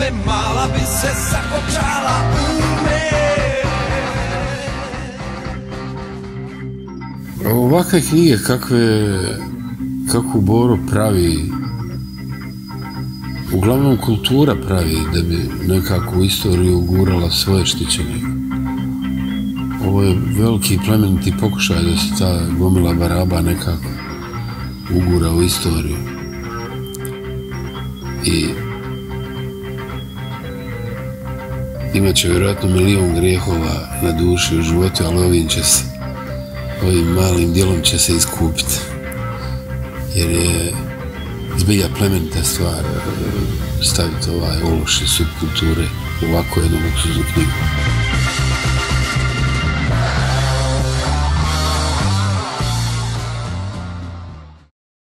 te mala bi se zakočala u me. Ovakve knjige kakvu Boro pravi, uglavnom kultura pravi da bi nekako u istoriju ugurala svoje štićenje. Ovo je veliki plemeniti pokušaj da se ta gomila baraba nekako ugura u istoriju. I imaće vjerojatno milion grijehova na duši u životu, ali ovim malim dijelom će se iskupiti. Jer je zbilja plemenita stvar staviti ovaj ološ iz subkulture u ovako jednu luksuznu knjigu.